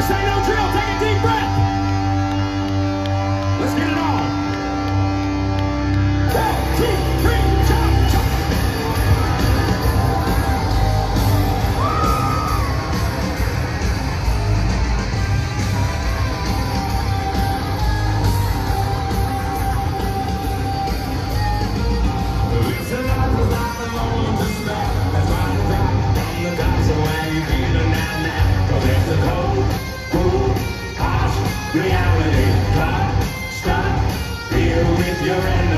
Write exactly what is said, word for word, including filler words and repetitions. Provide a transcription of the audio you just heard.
This ain't no drill. Take a deep breath. Let's get it on. One, two, three, jump, jump. It's a life without the lonely to stop. That's why I drop from the clouds away. You feel it now, now. Cause it's a cold, cool, harsh reality. Stop, stop, here with your enemy.